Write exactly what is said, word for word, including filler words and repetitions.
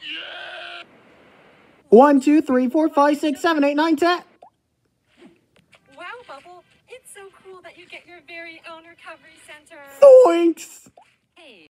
One, two, three, four, five, six, seven, eight, nine, ten. Wow, Bubble. It's so cool that you get your very own recovery center. Thanks. Hey.